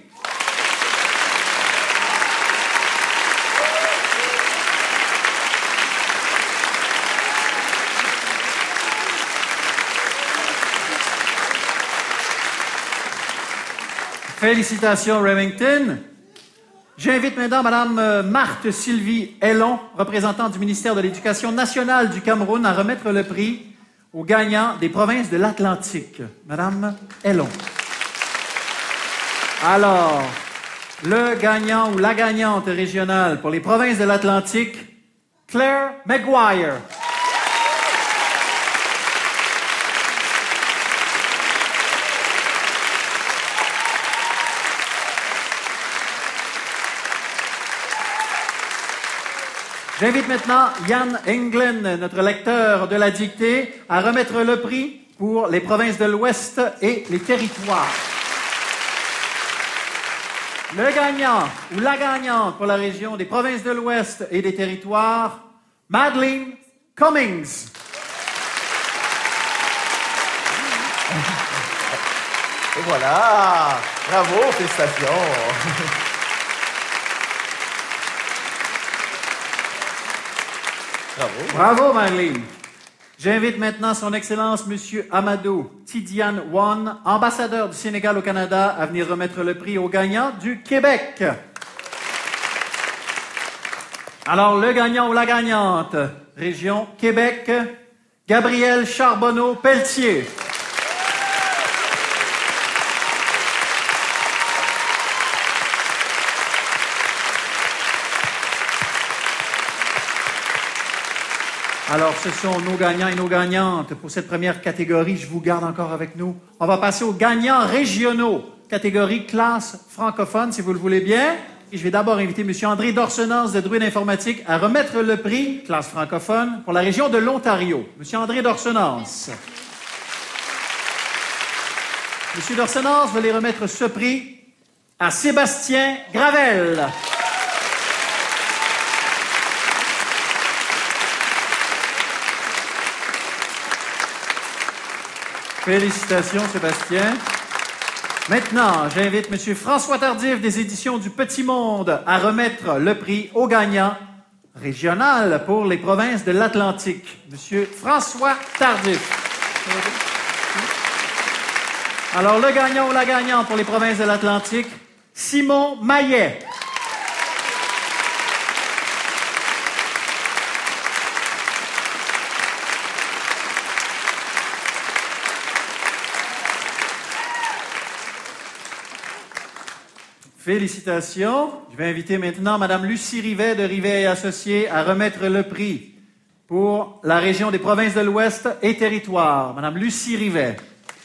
Félicitations, Remington. J'invite maintenant Mme Marthe Sylvie Ellon, représentante du ministère de l'Éducation nationale du Cameroun, à remettre le prix aux gagnants des provinces de l'Atlantique. Mme Ellon. Alors, le gagnant ou la gagnante régionale pour les provinces de l'Atlantique, Claire Maguire. J'invite maintenant Yann Englen, notre lecteur de la dictée, à remettre le prix pour les provinces de l'Ouest et les territoires. Le gagnant ou la gagnante pour la région des provinces de l'Ouest et des territoires, Madeleine Cummings. Et voilà! Bravo, félicitations! Bravo, Madeleine. J'invite maintenant son Excellence, M. Amadou Tidiane Wan, ambassadeur du Sénégal au Canada, à venir remettre le prix aux gagnants du Québec. Alors, le gagnant ou la gagnante, région Québec, Gabriel Charbonneau-Pelletier. Alors, ce sont nos gagnants et nos gagnantes pour cette première catégorie. Je vous garde encore avec nous. On va passer aux gagnants régionaux, catégorie classe francophone, si vous le voulez bien. Et je vais d'abord inviter M. André Dorsenance de Druide Informatique à remettre le prix, classe francophone, pour la région de l'Ontario. M. André Dorsenance. M. Dorsenance va les remettre ce prix à Sébastien Gravel. Félicitations, Sébastien. Maintenant, j'invite M. François Tardif des éditions du Petit Monde à remettre le prix au gagnant régional pour les provinces de l'Atlantique. M. François Tardif. Alors, le gagnant ou la gagnante pour les provinces de l'Atlantique, Simon Maillet. Félicitations. Je vais inviter maintenant Mme Lucie Rivet de Rivet et Associés à remettre le prix pour la région des provinces de l'Ouest et territoires. Mme Lucie Rivet.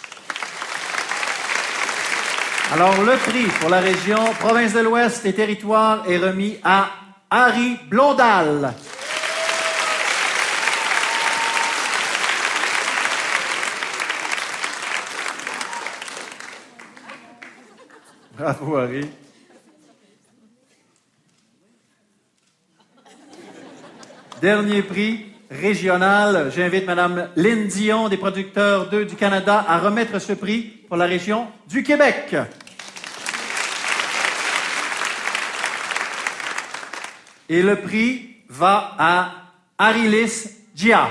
Alors, le prix pour la région provinces de l'Ouest et territoires est remis à Harry Blondal. Bravo, Harry. Dernier prix régional. J'invite Mme Lynne Dion des producteurs d'œufs du Canada à remettre ce prix pour la région du Québec. Et le prix va à Arilis Gia.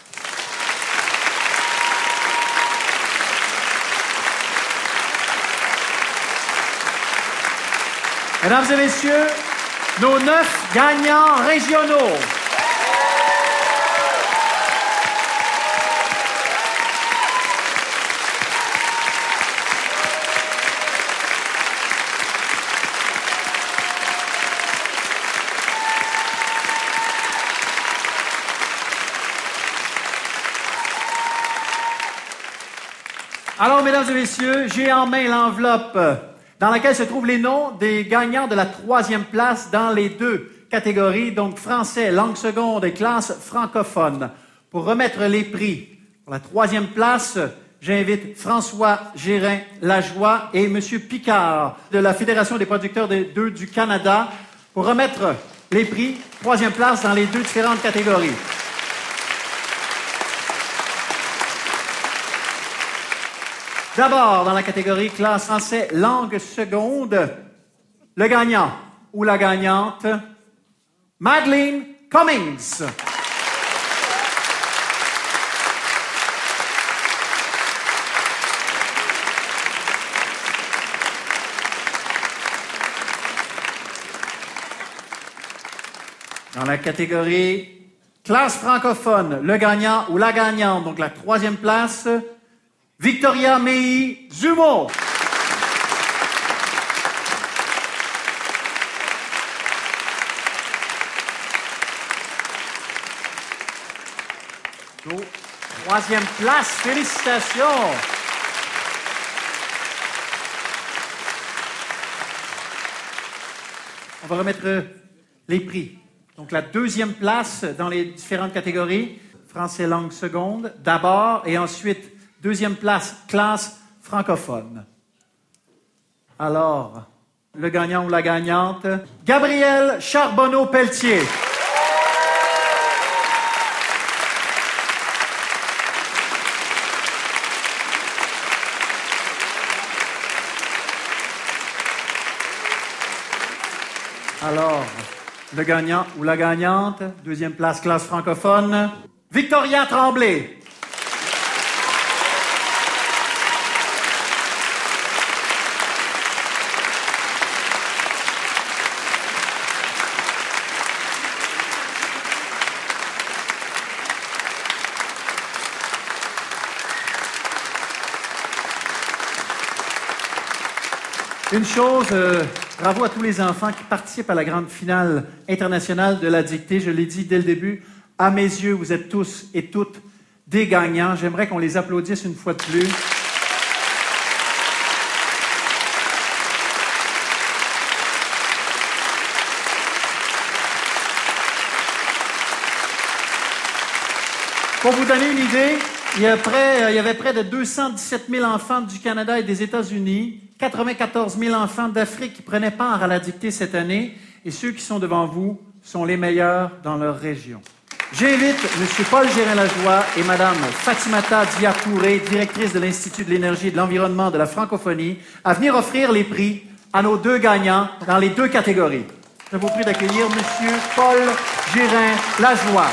Mesdames et messieurs, nos 9 gagnants régionaux. Alors, mesdames et messieurs, j'ai en main l'enveloppe dans laquelle se trouvent les noms des gagnants de la 3e place dans les 2 catégories, donc français, langue seconde et classe francophone. Pour remettre les prix pour la 3e place, j'invite François Gérin-Lajoie et M. Picard de la Fédération des producteurs d'œufs du Canada pour remettre les prix 3e place dans les 2 différentes catégories. D'abord, dans la catégorie classe français langue seconde, le gagnant ou la gagnante, Madeleine Cummings. Dans la catégorie classe francophone, le gagnant ou la gagnante, donc la 3e place, Victoria Mei Zumo. Troisième place, félicitations. On va remettre les prix. Donc la 2e place dans les différentes catégories, français langue seconde d'abord et ensuite 2e place, classe francophone. Alors, le gagnant ou la gagnante, Gabriel Charbonneau-Pelletier. Alors, le gagnant ou la gagnante, 2e place, classe francophone, Victoria Tremblay. Une chose, bravo à tous les enfants qui participent à la grande finale internationale de la dictée. Je l'ai dit dès le début, à mes yeux, vous êtes tous et toutes des gagnants. J'aimerais qu'on les applaudisse une fois de plus. Pour vous donner une idée, il y avait près de 217 000 enfants du Canada et des États-Unis, 94 000 enfants d'Afrique qui prenaient part à la dictée cette année, et ceux qui sont devant vous sont les meilleurs dans leur région. J'invite M. Paul Gérin-Lajoie et Mme Fatimata Dia-Touré, directrice de l'Institut de l'énergie et de l'environnement de la francophonie, à venir offrir les prix à nos 2 gagnants dans les 2 catégories. Je vous prie d'accueillir M. Paul Gérin-Lajoie.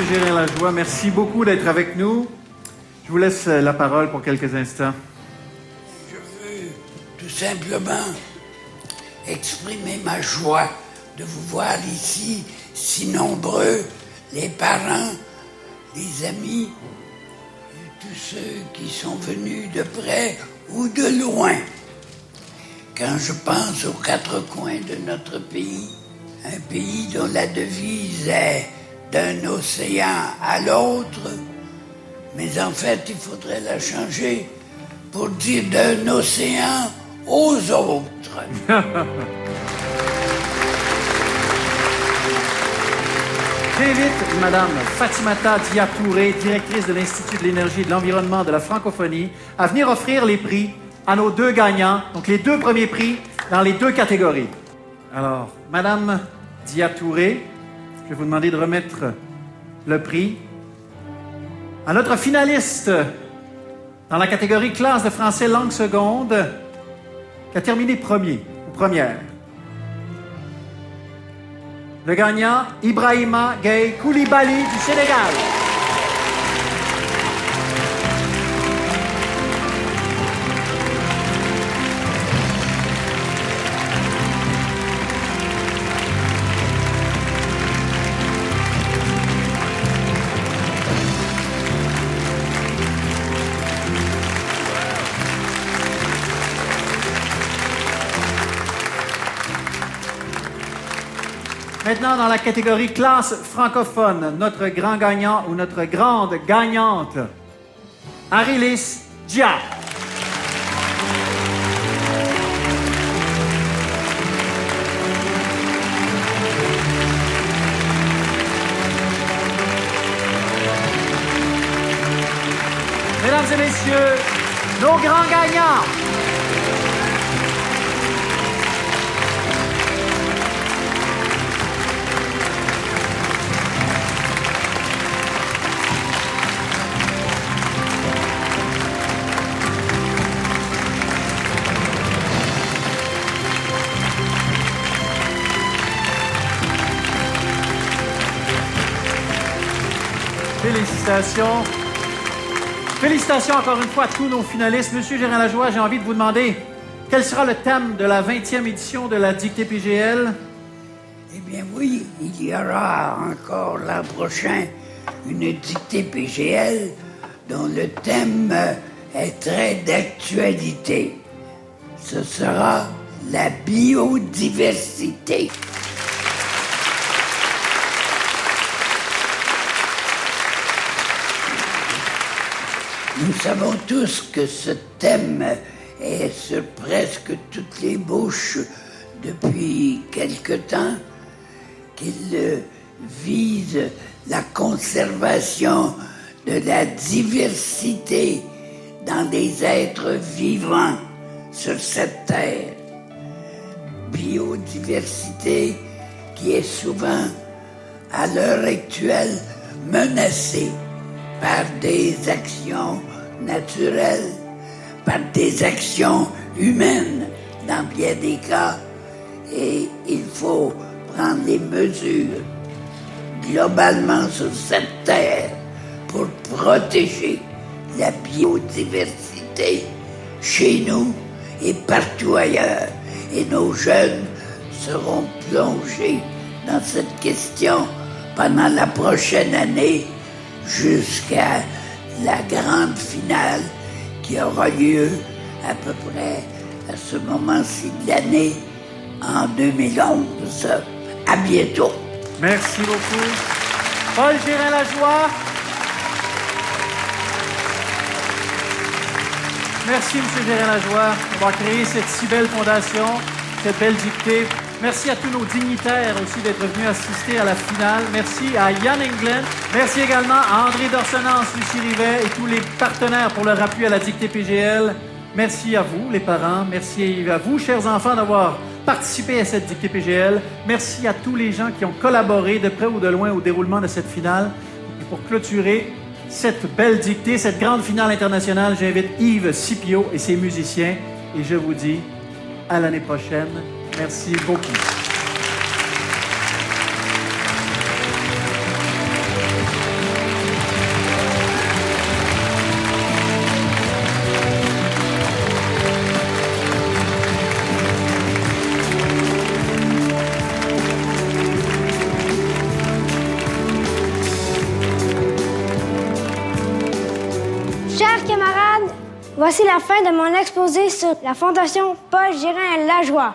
Gérin-Lajoie. Merci beaucoup d'être avec nous. Je vous laisse la parole pour quelques instants. Je veux tout simplement exprimer ma joie de vous voir ici, si nombreux, les parents, les amis, tous ceux qui sont venus de près ou de loin. Quand je pense aux quatre coins de notre pays, un pays dont la devise est d'un océan à l'autre, mais en fait, il faudrait la changer pour dire d'un océan aux autres. J'invite Mme Fatimata Dia-Touré, directrice de l'Institut de l'énergie et de l'environnement de la francophonie, à venir offrir les prix à nos deux gagnants, donc les deux premiers prix dans les deux catégories. Alors, Mme Dia-Touré, je vais vous demander de remettre le prix à notre finaliste dans la catégorie classe de français langue seconde, qui a terminé premier ou première. Le gagnant, Ibrahima Gueye Koulibaly du Sénégal. Maintenant, dans la catégorie classe francophone, notre grand gagnant ou notre grande gagnante, Arilis Dia. Mesdames et messieurs, nos grands gagnants. Félicitations. Félicitations encore une fois à tous nos finalistes. Monsieur Gérin-Lajoie, j'ai envie de vous demander quel sera le thème de la 20e édition de la dictée PGL? Eh bien oui, il y aura encore l'an prochain une dictée PGL dont le thème est très d'actualité. Ce sera la biodiversité. Nous savons tous que ce thème est sur presque toutes les bouches depuis quelque temps, qu'il vise la conservation de la diversité dans les êtres vivants sur cette terre. Biodiversité qui est souvent, à l'heure actuelle, menacée par des actions naturelles, par des actions humaines dans bien des cas, et il faut prendre les mesures globalement sur cette terre pour protéger la biodiversité chez nous et partout ailleurs. Et nos jeunes seront plongés dans cette question pendant la prochaine année jusqu'à la grande finale qui aura lieu à peu près à ce moment-ci de l'année en 2011. À bientôt. Merci beaucoup. Paul Gérin-Lajoie. Merci, M. Gérin-Lajoie, d'avoir créé cette si belle fondation, cette belle dictée. Merci à tous nos dignitaires aussi d'être venus assister à la finale. Merci à Yann England. Merci également à André Dorsenance, Lucie Rivet et tous les partenaires pour leur appui à la dictée PGL. Merci à vous, les parents. Merci à vous, chers enfants, d'avoir participé à cette dictée PGL. Merci à tous les gens qui ont collaboré de près ou de loin au déroulement de cette finale. Et pour clôturer cette belle dictée, cette grande finale internationale, j'invite Yves Scipio et ses musiciens. Et je vous dis à l'année prochaine. Merci beaucoup. Voici la fin de mon exposé sur la Fondation Paul Gérin-Lajoie.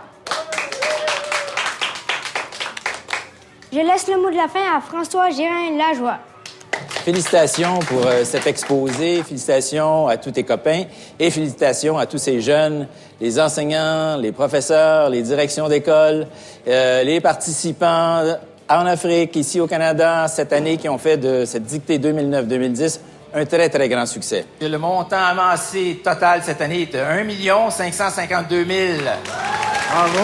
Je laisse le mot de la fin à François Gérin-Lajoie. Félicitations pour cet exposé, félicitations à tous tes copains et félicitations à tous ces jeunes, les enseignants, les professeurs, les directions d'école, les participants en Afrique, ici au Canada, cette année qui ont fait de cette dictée 2009-2010 un très, très grand succès. Le montant amassé total cette année est de 1 552 000. Bravo!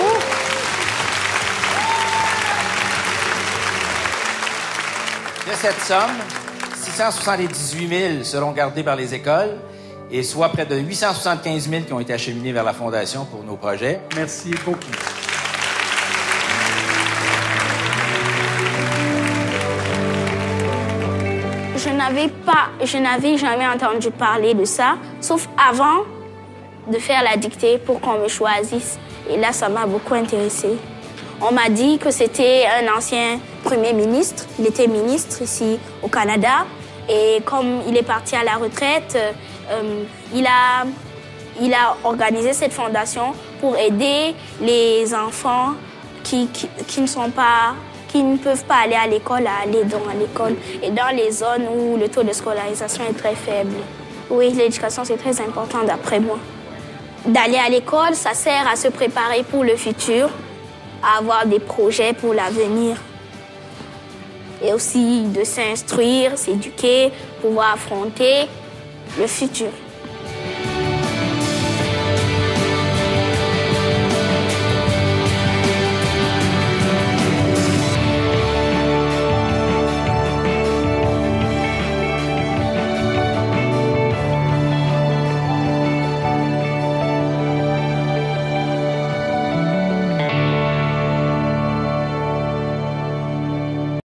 De cette somme, 678 000 seront gardés par les écoles, et soit près de 875 000 qui ont été acheminés vers la Fondation pour nos projets. Merci beaucoup. Je n'avais jamais entendu parler de ça, sauf avant de faire la dictée pour qu'on me choisisse. Et là, ça m'a beaucoup intéressée. On m'a dit que c'était un ancien premier ministre. Il était ministre ici au Canada. Et comme il est parti à la retraite, il a organisé cette fondation pour aider les enfants qui ne peuvent pas aller à l'école à aller dans l'école et dans les zones où le taux de scolarisation est très faible. Oui, l'éducation, c'est très important d'après moi. D'aller à l'école, ça sert à se préparer pour le futur, à avoir des projets pour l'avenir. Et aussi de s'instruire, s'éduquer, pouvoir affronter le futur.